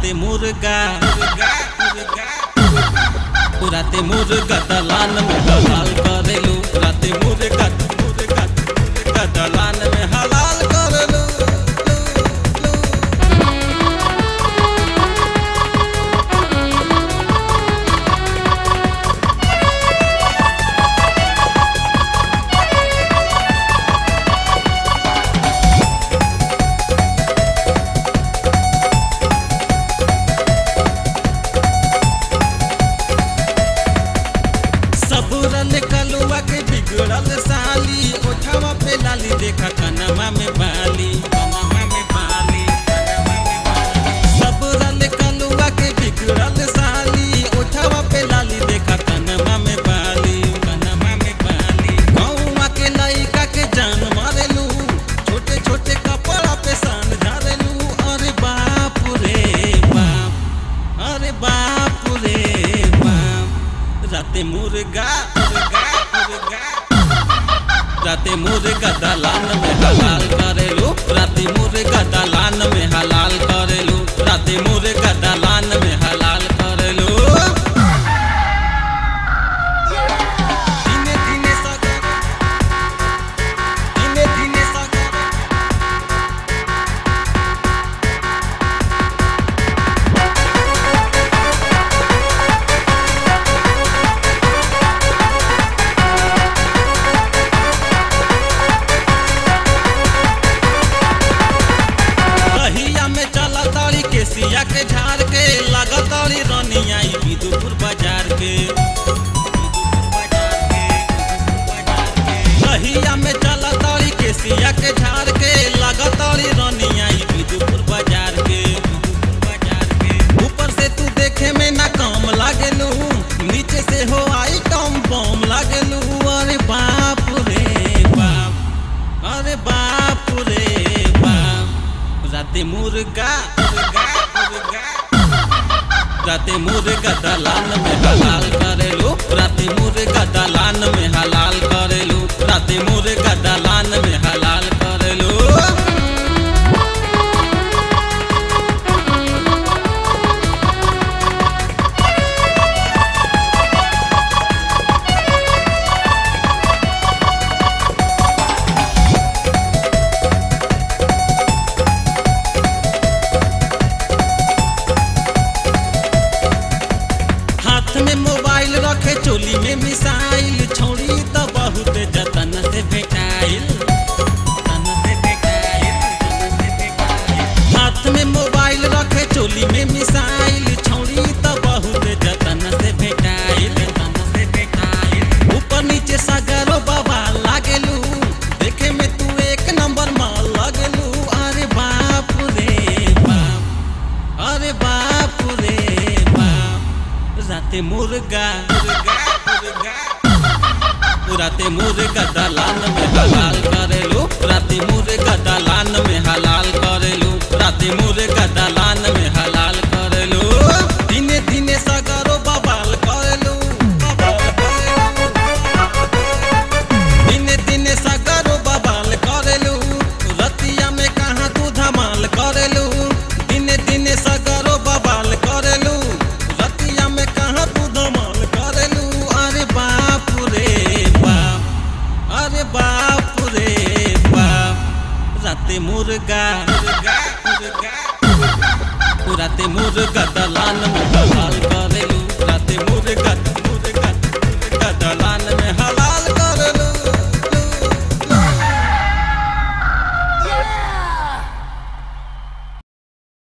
राते मुर्गा राते मुर्गा दलान में हलाल करेलू राते मुर्गा दलान में हलाल करेलू। कलुआ के बिगड़ल साली ओठवा पे लाली देखा कनमा में बाली सब रल कलुआ के बिगड़ल साली ओठवा पे लाली देखा कनमा में बाली गौवा के लइका के जान मारेलू छोटे छोटे कपड़ा पे सान झारेलू। अरे बाप रे बाप अरे बाप रे बाप राते मुर्गा राते मुर्गा दलान में हलाल करेलू राते मुर्गा दलान में हलाल करेलू राते मुर्गा दलान में हलाल करेलू। धीमे धीमे सगर सिया के झाड़ के लगतड़ी रनिया विदुपुर बाजार के दहिया में चलतड़ी के सिया के झाड़ के लगतड़ी रनिया विदुपुर बाजार के ऊपर से तू देखे में ना कम लागेलू नीचे से हो आई कम बम लागेलू। अरे बाप रे बाप अरे बाप रे बाप राते मुर्गा राते मुर्गा दलान में हलाल करेलू राते मुर्गा दलान में हलाल करेलू राते मुर्गा दलान में हलाल करेलू। में मोबाइल रखे चोली में मिसाइल छोड़ी तो बहुत जतन से भेटाइल हाथ में मोबाइल रखे चोली में मिसाइल छोड़ी तो बहुत जतन से भेटाइल ऊपर नीचे सगरो बाबा लागेलू देखे में तू एक नंबर माल लागेलू। अरे बाप रे बाप अरे बाप रे बाप राते मुर्गा राते मुर्गा दलान में हलाल करेलू राते मुर्गा दलान में हलाल करेलू राते मुर्गा दलान में हलाल करेलू। दिने दिने सगरो बवाल करेलू दिने दिने सगरो बवाल करेलू रतिया में कहाँ तू धमाल करेलू दिने दिने सगरो बवाल करेलू रतिया में कहाँ तू धमाल करेलू। अरे बाप रे बाप अरे बाप रे बाप राते मुर्गा राते मुर्गा दलान में हलाल करेलू राते मुर्गा दलान में